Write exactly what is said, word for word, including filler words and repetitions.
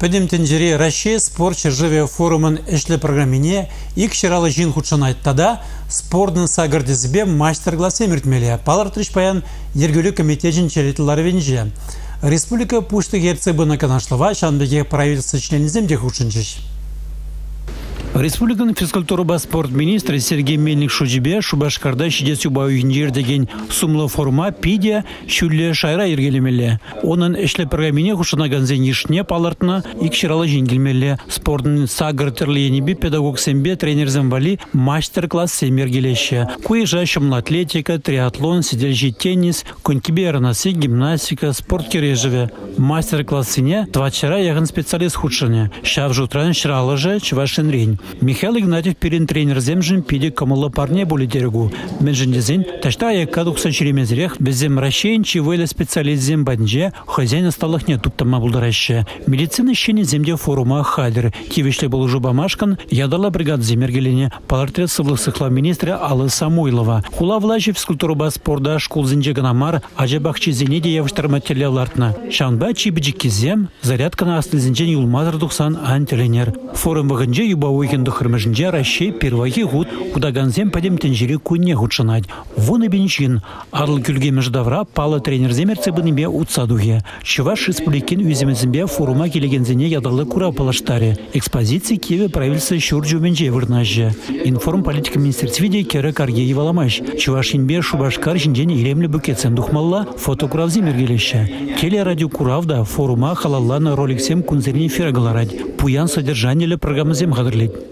Пөдем тенджере Россия спорт чержеве форумын эшле программине ик шыралы жин худшан айттада спордын сагырдызбе мастер-класс еміртмелі. Палар паян ергөлі комитетжін черетілары венже. Республика пушты герцебына канашлова шанбеге правительство членізем де худшынчыш. Республиканың физкультура спорт министрі Сергей Мельник Шужибе Шубашкарда шидес юбауын деген сумлы форма пиде шүлле шайра ергелемелі. Оның эшле программине хушынаган зенишне палартына икширалы жеңгелмелі. Спортын сагыр тірлейінебе педагог сембе тренер земвали мастер-класс семергелеші. Куежа шымлы атлетика, триатлон, сидельжи теннис, конькибе аранасы, гимнастика, спорт кережеве. Мастер-классыне твачара ягын специалист худшыне. Шав жутран шыралы же чывашын рейн. Михаил Игнатьев перен тренер земжин пиде камылы парне боли дерегу. Менжіндезін ташта аяққа дұқсан шеремезірек безем рашейн чивойлы специалист зем бадынже хозяин осталых не туптама булдараще. Медицина щене земде форума хадер. Кивешле был уже бамашкан ядала бригад земергелене палартрет сывлых сыхла министра Аллы Самойлова. Хула влажи физкультура спорда школ зенже ганамар ажабахчи зенеде явыштар материалартна. Шанба чибиджики зем зарядка на асты зенжен юлмазар дұқсан антиленер. Форум бағынже юбауы хырмыжынже Россия первый год удаганзем падем тенжире кунне худшанать. Вон и бенчин. Арл күлге междавра пала тренер земерцы быныбе утсадуге. Чуваш республикин үземезембе форума келегензене ядалы кура палаштаре. Экспозиции Киеве правительство щурджу менже вырнажже. Информ политика министерстве кере карге еваламаш. Чуваш инбе Шубашкар жинжене илемле букетсен духмалла фотокурав земергелеще. Теле радио куравда форума халаллана роликсем кунзерни ферагаларать. Пуян содержание программы зем гадрлить.